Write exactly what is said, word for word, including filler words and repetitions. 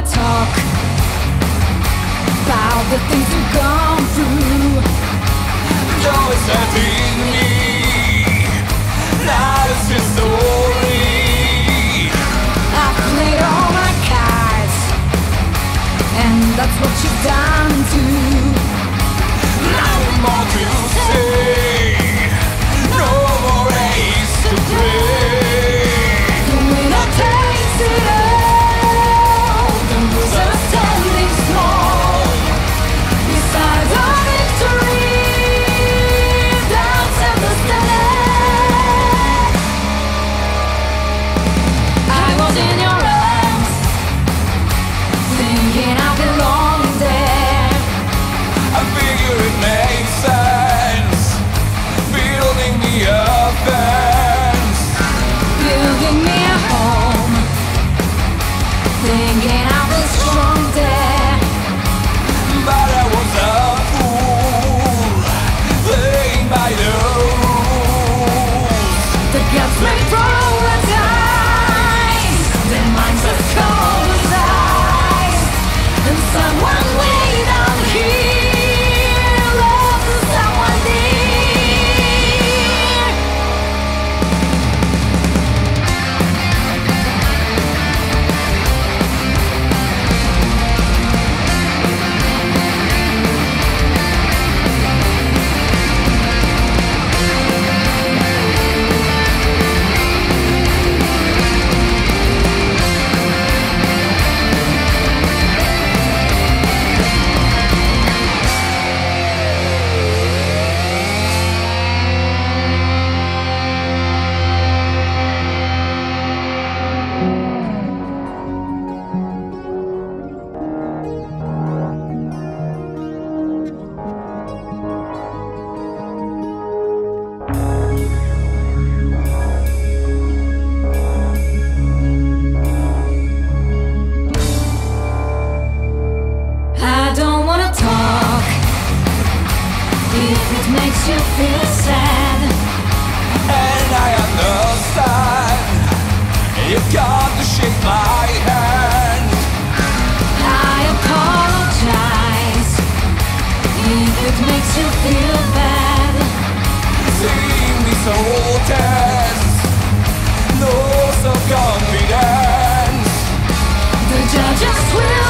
talk about the things we've gone through. Though it's hurting me, now it's just story. I've played all my cards, and that's what you've done too. Nothing more to say, no more ace to play. The winner takes it all, the loser standing small beside our victory. Doubts and the standing. I was in your arms, thinking I belong there. I figure it makes sense, building me a fence, Building me a home, thinking I was strong there. but I was a fool, playing by the rules. The guts may throw a dice, their minds as cold as ice. And someone way down here loves someone dear. I don't wanna talk if it makes you feel sad. And I understand, you've got to shake my hand. I apologize if it makes you feel bad. Seeing me so tense, no self-confidence. The judges will